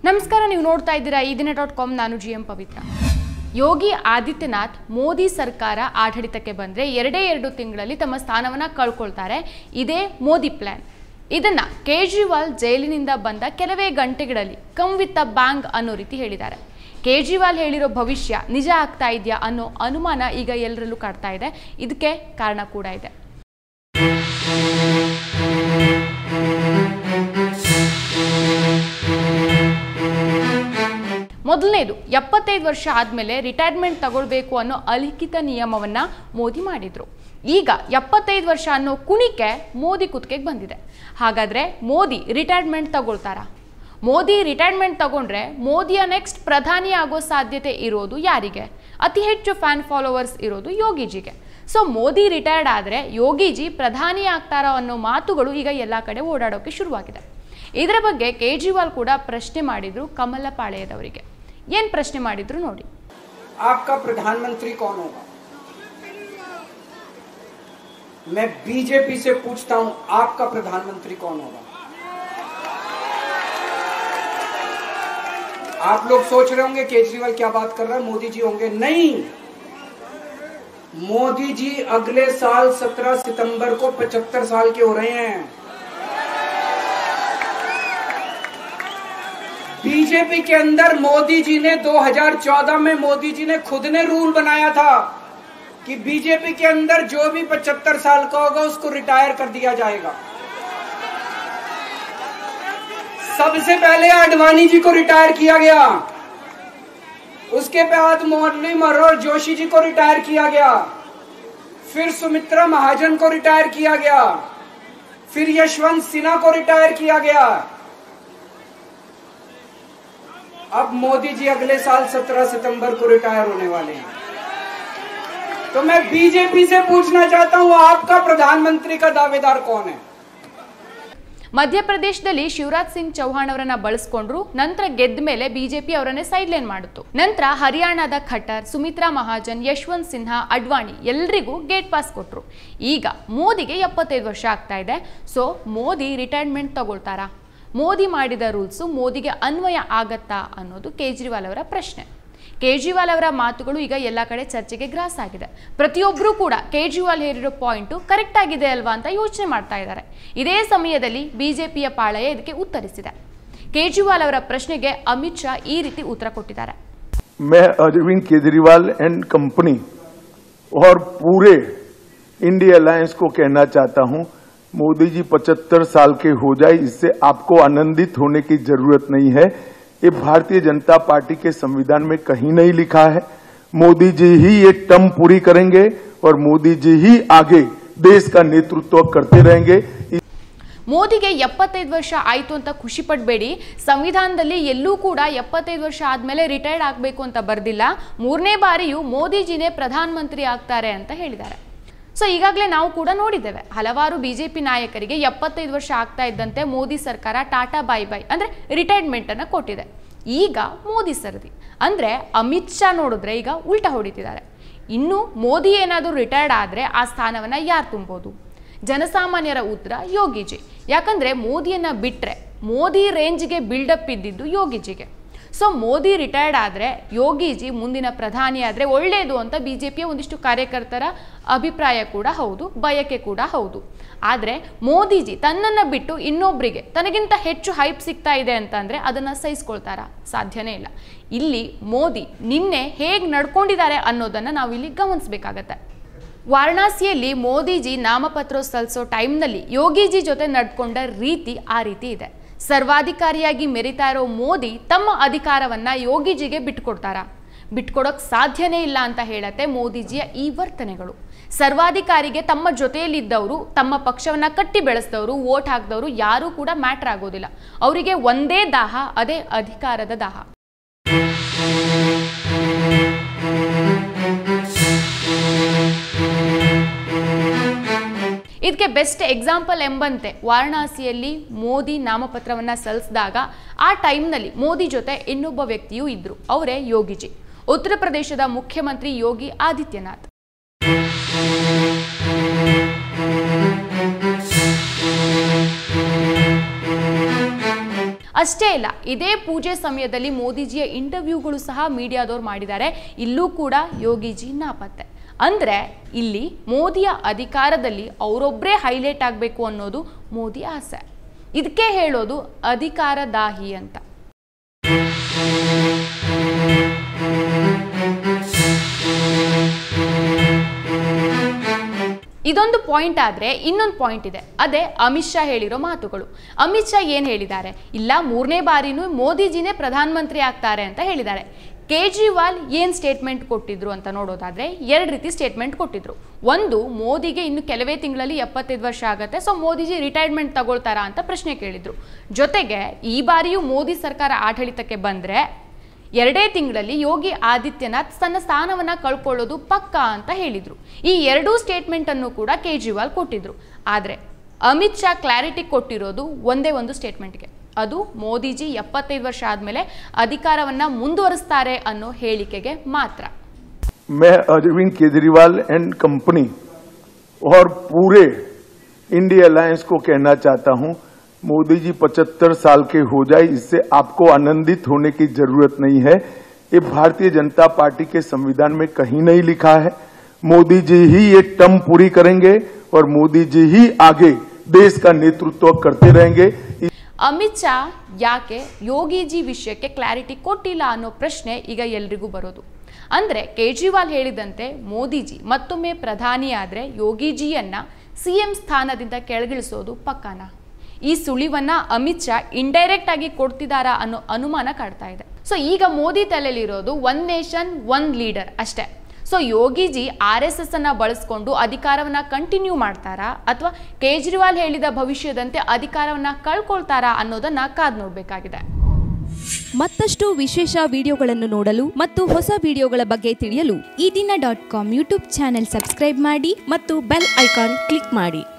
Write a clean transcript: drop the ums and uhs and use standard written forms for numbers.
ನಮಸ್ಕಾರ, ನೀವು ನೋಡ್ತಾ ಇದ್ದೀರಾ EDINA.com. ನಾನು GM ಪವಿತ್ರ. ಯೋಗಿ ಆದಿತ್ಯನಾಥ್ ಮೋದಿ ಸರ್ಕಾರ ಆಡಳಿತಕ್ಕೆ ಬಂದರೆ 2 ತಿಂಗಳಲ್ಲಿ ತಮ್ಮ ಸ್ಥಾನವನ್ನು ಕಳ್ಕೊಳ್ತಾರೆ. ಇದೇ ಮೋದಿ ಪ್ಲಾನ್. ಇದನ್ನ ಕೇಜ್ರಿವಾಲ್ ಜೈಲಿನಿಂದ ಬಂದ ಕೆಲವೇ ಗಂಟೆಗಳಲ್ಲಿ ಕಮ್ ವಿತ್ ಅ ಬ್ಯಾಂಗ್ ಅನ್ನೋ ರೀತಿ ಹೇಳಿದ್ದಾರೆ. ಕೇಜ್ರಿವಾಲ್ ಹೇಳಿರೋ ಭವಿಷ್ಯ ನಿಜ ಆಗ್ತಾ ಇದೆಯಾ ಅನ್ನೋ ಅನುಮಾನ ಈಗ ಎಲ್ಲರಲ್ಲೂ ಕಾಡ್ತಾ ಇದೆ. ಇದಕ್ಕೆ ಕಾರಣ ಕೂಡ ಇದೆ. ಮೊದಲನೇದು, 75 ವರ್ಷ ಆದಮೇಲೆ ರಿಟೈರ್ಮೆಂಟ್ ತಗೊಳ್ಬೇಕು ಅನ್ನೋ ಅಲಿಖಿತ ನಿಯಮವನ್ನ ಮೋದಿ ಮಾಡಿದ್ರು. ಈಗ 75 ವರ್ಷ ಅನ್ನೋ ಕುಣಿಕೆ ಮೋದಿ ಕುತ್ತಿಗೆಗೆ ಬಂದಿದೆ. ಹಾಗಾದ್ರೆ ಮೋದಿ ರಿಟೈರ್ಮೆಂಟ್ ತಗೊಳ್ತಾರಾ? ಮೋದಿ ರಿಟೈರ್ಮೆಂಟ್ ತಗೊಂಡ್ರೆ ಮೋದಿಯ ನೆಕ್ಸ್ಟ್ ಪ್ರಧಾನಿ ಆಗೋ ಸಾಧ್ಯತೆ ಇರೋದು ಯಾರಿಗೆ? ಅತಿ ಹೆಚ್ಚು ಫ್ಯಾನ್ ಫಾಲೋವರ್ಸ್ ಇರೋದು ಯೋಗಿಜಿಗೆ. ಸೊ ಮೋದಿ ರಿಟೈರ್ಡ್ ಆದರೆ ಯೋಗಿಜಿ ಪ್ರಧಾನಿ ಆಗ್ತಾರಾ ಅನ್ನೋ ಮಾತುಗಳು ಈಗ ಎಲ್ಲ ಕಡೆ ಓಡಾಡೋಕೆ ಶುರುವಾಗಿದೆ. ಇದರ ಬಗ್ಗೆ ಕೇಜ್ರಿವಾಲ್ ಕೂಡ ಪ್ರಶ್ನೆ ಮಾಡಿದ್ರು ಕಮಲಪಾಳ್ಯದವರಿಗೆ. ಏನ್ ಪ್ರಶ್ನೆ ಮಾಡಿದ್ರು ನೋಡಿ. आपका प्रधानमंत्री कौन होगा? मैं बीजेपी से पूछता हूं, आपका प्रधानमंत्री कौन होगा? आप लोग सोच रहे होंगे केजरीवाल क्या बात कर रहा है, मोदी जी होंगे. नहीं, मोदी जी अगले साल 17 सितंबर को 75 साल के हो रहे हैं. बीजेपी के अंदर मोदी जी ने 2014 में मोदी जी ने खुद ने रूल बनाया था कि बीजेपी के अंदर जो भी 75 साल का होगा उसको रिटायर कर दिया जाएगा. सबसे पहले आडवाणी जी को रिटायर किया गया, उसके बाद मुरली मनोहर जोशी जी को रिटायर किया गया, फिर सुमित्रा महाजन को रिटायर किया गया, फिर यशवंत सिन्हा को रिटायर किया गया. अब मोदी जी अगले साल 17 सितंबर को रिटायर होने वाले हैं. तो मैं बीजेपी से पूछना चाहता हूं, आपका प्रधानमंत्री का दावेदार कौन है? ಮಧ್ಯಪ್ರದೇಶದಲ್ಲಿ ಶಿವರಾಜ್ ಸಿಂಗ್ ಚೌಹಾಣ್ ಅವರನ್ನ ಬಳಸಿಕೊಂಡ್ರು. ನಂತರ ಗೆದ್ದ ಮೇಲೆ ಬಿಜೆಪಿ ಅವರನ್ನೇ ಸೈಡ್ ಲೈನ್ ಮಾಡಿತು. ನಂತರ ಹರಿಯಾಣದ ಖಟ್ಟರ್, ಸುಮಿತ್ರಾ ಮಹಾಜನ್, ಯಶವಂತ್ ಸಿನ್ಹಾ, ಅಡ್ವಾಣಿ ಎಲ್ರಿಗೂ ಗೇಟ್ ಪಾಸ್ ಕೊಟ್ರು. ಈಗ ಮೋದಿಗೆ 75 ವರ್ಷ ಆಗ್ತಾ ಇದೆ. ಸೊ ಮೋದಿ ರಿಟೈರ್ಮೆಂಟ್ ತಗೊಳ್ತಾರಾ? ಮೋದಿ ಮಾಡಿದ ರೂಲ್ಸು ಮೋದಿಗೆ ಅನ್ವಯ ಆಗತ್ತಾ ಅನ್ನೋದು ಕೇಜ್ರಿವಾಲ್ ಅವರ ಪ್ರಶ್ನೆ. ಕೇಜ್ರಿವಾಲ್ ಅವರ ಮಾತುಗಳು ಈಗ ಎಲ್ಲ ಕಡೆ ಚರ್ಚೆಗೆ ಗ್ರಾಸ ಆಗಿದೆ. ಪ್ರತಿಯೊಬ್ಬರೂ ಕೂಡ ಕೇಜ್ರಿವಾಲ್ ಹೇರಿರೋ ಪಾಯಿಂಟು ಕರೆಕ್ಟ್ ಆಗಿದೆ ಅಲ್ವಾ ಅಂತ ಯೋಚನೆ ಮಾಡ್ತಾ ಇದ್ದಾರೆ. ಇದೇ ಸಮಯದಲ್ಲಿ ಬಿಜೆಪಿಯ ಪಾಳಯ ಇದಕ್ಕೆ ಉತ್ತರಿಸಿದೆ. ಕೇಜ್ರಿವಾಲ್ ಅವರ ಪ್ರಶ್ನೆಗೆ ಅಮಿತ್ ಶಾ ಈ ರೀತಿ ಉತ್ತರ ಕೊಟ್ಟಿದ್ದಾರೆ. मैं अरविंद केजरीवाल एंड कंपनी और पूरे इंडिया अलायंस को कहना चाहता हूं, मोदी जी 75 साल के हो जाए, इससे आपको आनंदित होने की जरूरत नहीं है. ये भारतीय जनता पार्टी के संविधान में कहीं नहीं लिखा है. मोदी जी ही ये टर्म पूरी करेंगे और मोदी जी ही आगे देश का नेतृत्व करते रहेंगे. ಮೋದಿಗೆ 75 ವರ್ಷ ಆಯ್ತು ಅಂತ ಖುಷಿ ಪಡಬೇಡಿ. ಸಂವಿಧಾನದಲ್ಲಿ ಎಲ್ಲೂ ಕೂಡ 75 ವರ್ಷ ಆದ್ಮೇಲೆ ರಿಟೈರ್ಡ್ ಆಗಬೇಕು ಅಂತ ಬರ್ದಿಲ್ಲ. 3ನೇ ಬಾರಿಯೂ ಮೋದಿಜಿನೇ ಪ್ರಧಾನಮಂತ್ರಿ ಆಗ್ತಾರೆ ಅಂತ ಹೇಳಿದ್ದಾರೆ. ಸೊ ಈಗಾಗಲೇ ನಾವು ಕೂಡ ನೋಡಿದ್ದೇವೆ, ಹಲವಾರು ಬಿಜೆಪಿ ನಾಯಕರಿಗೆ 75 ವರ್ಷ ಆಗ್ತಾ ಇದ್ದಂತೆ ಮೋದಿ ಸರ್ಕಾರ ಟಾಟಾ ಬೈ ಬೈ ಅಂದ್ರೆ ರಿಟೈರ್ಮೆಂಟ್ ಅನ್ನ ಕೊಟ್ಟಿದೆ. ಈಗ ಮೋದಿ ಸರದಿ ಅಂದ್ರೆ ಅಮಿತ್ ಶಾ ನೋಡಿದ್ರೆ ಈಗ ಉಲ್ಟಾ ಹೊಡಿತಿದ್ದಾರೆ. ಇನ್ನು ಮೋದಿ ಏನಾದರೂ ರಿಟೈರ್ಡ್ ಆದ್ರೆ ಆ ಸ್ಥಾನವನ್ನ ಯಾರು ತುಂಬೋದು? ಜನಸಾಮಾನ್ಯರ ಉತ್ತರ ಯೋಗಿಜಿ. ಯಾಕಂದ್ರೆ ಮೋದಿಯನ್ನ ಬಿಟ್ರೆ ಮೋದಿ ರೇಂಜ್ಗೆ ಬಿಲ್ಡಪ್ ಇದ್ದಿದ್ದು ಯೋಗಿಜಿಗೆ. ಸೊ ಮೋದಿ ರಿಟೈರ್ಡ್ ಆದರೆ ಯೋಗಿಜಿ ಮುಂದಿನ ಪ್ರಧಾನಿ ಆದರೆ ಒಳ್ಳೆಯದು ಅಂತ ಬಿಜೆಪಿಯ ಒಂದಿಷ್ಟು ಕಾರ್ಯಕರ್ತರ ಅಭಿಪ್ರಾಯ ಕೂಡ ಹೌದು, ಬಯಕೆ ಕೂಡ ಹೌದು. ಆದರೆ ಮೋದಿಜಿ ತನ್ನನ್ನು ಬಿಟ್ಟು ಇನ್ನೊಬ್ಬರಿಗೆ ತನಗಿಂತ ಹೆಚ್ಚು ಹೈಪ್ ಸಿಗ್ತಾ ಇದೆ ಅಂತಂದರೆ ಅದನ್ನು ಸಹಿಸ್ಕೊಳ್ತಾರಾ? ಸಾಧ್ಯನೇ ಇಲ್ಲ. ಇಲ್ಲಿ ಮೋದಿ ನಿನ್ನೆ ಹೇಗೆ ನಡ್ಕೊಂಡಿದ್ದಾರೆ ಅನ್ನೋದನ್ನು ನಾವಿಲ್ಲಿ ಗಮನಿಸಬೇಕಾಗತ್ತೆ. ವಾರಣಾಸಿಯಲ್ಲಿ ಮೋದಿಜಿ ನಾಮಪತ್ರ ಸಲ್ಲಿಸೋ ಟೈಮ್ನಲ್ಲಿ ಯೋಗಿಜಿ ಜೊತೆ ನಡ್ಕೊಂಡ ರೀತಿ ಆ ರೀತಿ ಇದೆ. ಸರ್ವಾಧಿಕಾರಿಯಾಗಿ ಮೆರಿತಾ ಇರೋ ಮೋದಿ ತಮ್ಮ ಅಧಿಕಾರವನ್ನ ಯೋಗಿಜಿಗೆ ಬಿಟ್ಕೊಡ್ತಾರಾ? ಬಿಟ್ಕೊಡೋಕೆ ಸಾಧ್ಯನೇ ಇಲ್ಲ ಅಂತ ಹೇಳತ್ತೆ ಮೋದಿಜಿಯ ಈ ವರ್ತನೆಗಳು. ಸರ್ವಾಧಿಕಾರಿಗೆ ತಮ್ಮ ಜೊತೆಯಲ್ಲಿದ್ದವರು, ತಮ್ಮ ಪಕ್ಷವನ್ನ ಕಟ್ಟಿ ಬೆಳೆಸಿದವರು, ವೋಟ್ ಹಾಕಿದವರು ಯಾರೂ ಕೂಡ ಮ್ಯಾಟರ್ ಆಗೋದಿಲ್ಲ. ಅವರಿಗೆ ಒಂದೇ ದಾಹ, ಅದೇ ಅಧಿಕಾರದ ದಾಹ. ಇದಕ್ಕೆ ಬೆಸ್ಟ್ ಎಕ್ಸಾಂಪಲ್ ಎಂಬಂತೆ ವಾರಣಾಸಿಯಲ್ಲಿ ಮೋದಿ ನಾಮಪತ್ರವನ್ನ ಸಲ್ಲಿಸಿದಾಗ ಆ ಟೈಮ್ನಲ್ಲಿ ಮೋದಿ ಜೊತೆ ಇನ್ನೊಬ್ಬ ವ್ಯಕ್ತಿಯೂ ಇದ್ರು. ಅವರೇ ಯೋಗಿಜಿ, ಉತ್ತರ ಪ್ರದೇಶದ ಮುಖ್ಯಮಂತ್ರಿ ಯೋಗಿ ಆದಿತ್ಯನಾಥ್. ಅಷ್ಟೇ ಇಲ್ಲ, ಇದೇ ಪೂಜೆ ಸಮಯದಲ್ಲಿ ಮೋದಿಜಿಯ ಇಂಟರ್ವ್ಯೂಗಳು ಸಹ ಮೀಡಿಯಾದವ್ರು ಮಾಡಿದ್ದಾರೆ. ಇಲ್ಲೂ ಕೂಡ ಯೋಗಿಜಿ ನಾಪತ್ತೆ. ಅಂದ್ರೆ ಇಲ್ಲಿ ಮೋದಿಯ ಅಧಿಕಾರದಲ್ಲಿ ಅವರೊಬ್ಬರೇ ಹೈಲೈಟ್ ಆಗಬೇಕು ಅನ್ನೋದು ಮೋದಿ ಆಸೆ. ಇದಕ್ಕೆ ಹೇಳೋದು ಅಧಿಕಾರದಾಹಿ ಅಂತ. ಇದೊಂದು ಪಾಯಿಂಟ್ ಆದ್ರೆ ಇನ್ನೊಂದು ಪಾಯಿಂಟ್ ಇದೆ, ಅದೇ ಅಮಿತ್ ಶಾ ಹೇಳಿರೋ ಮಾತುಗಳು. ಅಮಿತ್ ಶಾ ಏನ್ ಹೇಳಿದ್ದಾರೆ? ಇಲ್ಲ, 3ನೇ ಬಾರಿನೂ ಮೋದಿಜಿನೇ ಪ್ರಧಾನಮಂತ್ರಿ ಆಗ್ತಾರೆ ಅಂತ ಹೇಳಿದ್ದಾರೆ. ಕೇಜ್ರಿವಾಲ್ ಏನ್ ಸ್ಟೇಟ್ಮೆಂಟ್ ಕೊಟ್ಟಿದ್ರು ಅಂತ ನೋಡೋದಾದ್ರೆ 2 ರೀತಿ ಸ್ಟೇಟ್ಮೆಂಟ್ ಕೊಟ್ಟಿದ್ರು. ಒಂದು, ಮೋದಿಗೆ ಇನ್ನು ಕೆಲವೇ ತಿಂಗಳಲ್ಲಿ 75 ವರ್ಷ ಆಗುತ್ತೆ, ಸೊ ಮೋದಿಜಿ ರಿಟೈರ್ಮೆಂಟ್ ತಗೊಳ್ತಾರಾ ಅಂತ ಪ್ರಶ್ನೆ ಕೇಳಿದ್ರು. ಜೊತೆಗೆ ಈ ಬಾರಿಯೂ ಮೋದಿ ಸರ್ಕಾರ ಆಡಳಿತಕ್ಕೆ ಬಂದ್ರೆ 2 ತಿಂಗಳಲ್ಲಿ ಯೋಗಿ ಆದಿತ್ಯನಾಥ್ ತನ್ನ ಸ್ಥಾನವನ್ನ ಕಳ್ಕೊಳ್ಳೋದು ಪಕ್ಕಾ ಅಂತ ಹೇಳಿದ್ರು. ಈ 2 ಸ್ಟೇಟ್ಮೆಂಟ್ ಅನ್ನು ಕೂಡ ಕೇಜ್ರಿವಾಲ್ ಕೊಟ್ಟಿದ್ರು. ಆದ್ರೆ ಅಮಿತ್ ಶಾ ಕ್ಲಾರಿಟಿ ಕೊಟ್ಟಿರೋದು ಒಂದೇ ಒಂದು ಸ್ಟೇಟ್ಮೆಂಟ್ಗೆ, ಅದು ಮೋದಿಜಿ 75 ವರ್ಷ ಆದ್ಮೇಲೆ ಅಧಿಕಾರವನ್ನ ಮುಂದುವರಿಸ್ತಾರೆ ಅನ್ನೋ ಹೇಳಿಕೆಗೆ ಮಾತ್ರ. मैं अरविंद केजरीवाल एंड कंपनी और पूरे इंडिया अलायंस को कहना चाहता हूं, मोदी जी 75 साल के हो जाए, इससे आपको आनंदित होने की जरूरत नहीं है. ये भारतीय जनता पार्टी के संविधान में कहीं नहीं लिखा है. मोदी जी ही ये टर्म पूरी करेंगे और मोदी जी ही आगे देश का नेतृत्व करते रहेंगे. ಅಮಿತ್ ಶಾ ಯಾಕೆ ಯೋಗಿಜಿ ವಿಷಯಕ್ಕೆ ಕ್ಲಾರಿಟಿ ಕೊಟ್ಟಿಲ್ಲ ಅನ್ನೋ ಪ್ರಶ್ನೆ ಈಗ ಎಲ್ರಿಗೂ ಬರೋದು. ಅಂದ್ರೆ ಕೇಜ್ರಿವಾಲ್ ಹೇಳಿದಂತೆ ಮೋದಿಜಿ ಮತ್ತೊಮ್ಮೆ ಪ್ರಧಾನಿ ಆದ್ರೆ ಯೋಗಿಜಿಯನ್ನ ಸಿಎಂ ಸ್ಥಾನದಿಂದ ಕೆಳಗಿಳಿಸೋದು ಪಕ್ಕಾನ? ಈ ಸುಳಿವನ್ನ ಅಮಿತ್ ಶಾ ಇಂಡೈರೆಕ್ಟ್ ಆಗಿ ಕೊಡ್ತಿದಾರಾ ಅನ್ನೋ ಅನುಮಾನ ಕಾಡ್ತಾ ಇದೆ. ಸೊ ಈಗ ಮೋದಿ ತಲೆಯಲ್ಲಿರೋದು 1 ನೇಷನ್ 1 ಲೀಡರ್ ಅಷ್ಟೇ. ಸೊ ಯೋಗಿಜಿ RSS ಅನ್ನ ಬಳಸ್ಕೊಂಡು ಅಧಿಕಾರವನ್ನ ಕಂಟಿನ್ಯೂ ಮಾಡ್ತಾರಾ ಅಥವಾ ಕೇಜ್ರಿವಾಲ್ ಹೇಳಿದ ಭವಿಷ್ಯದಂತೆ ಅಧಿಕಾರವನ್ನ ಕಳ್ಕೊಳ್ತಾರಾ ಅನ್ನೋದನ್ನ ಕಾದ್ ನೋಡ್ಬೇಕಾಗಿದೆ. ಮತ್ತಷ್ಟು ವಿಶೇಷ ವಿಡಿಯೋಗಳನ್ನು ನೋಡಲು ಮತ್ತು ಹೊಸ ವಿಡಿಯೋಗಳ ಬಗ್ಗೆ ತಿಳಿಯಲು eDina.com ಯೂಟ್ಯೂಬ್ ಚಾನೆಲ್ ಸಬ್ಸ್ಕ್ರೈಬ್ ಮಾಡಿ ಮತ್ತು ಬೆಲ್ ಐಕಾನ್ ಕ್ಲಿಕ್ ಮಾಡಿ.